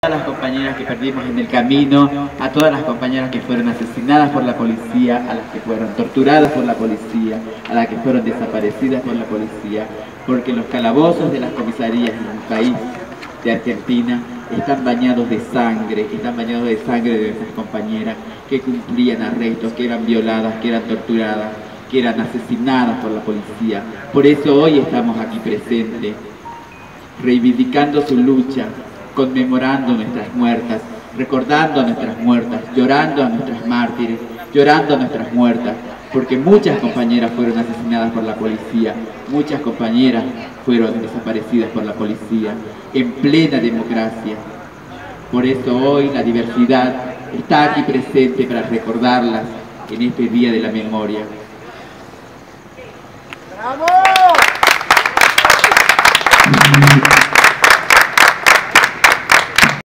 las compañeras que perdimos en el camino, a todas las compañeras que fueron asesinadas por la policía, a las que fueron torturadas por la policía, a las que fueron desaparecidas por la policía, porque los calabozos de las comisarías en el país de Argentina están bañados de sangre de nuestras compañeras que cumplían arrestos, que eran violadas, que eran torturadas, que eran asesinadas por la policía. Por eso hoy estamos aquí presentes, reivindicando su lucha, conmemorando nuestras muertas, recordando a nuestras muertas, llorando a nuestras mártires, llorando a nuestras muertas, porque muchas compañeras fueron asesinadas por la policía, muchas compañeras fueron desaparecidas por la policía, en plena democracia. Por eso hoy la diversidad está aquí presente para recordarlas en este Día de la Memoria. ¡Bravo!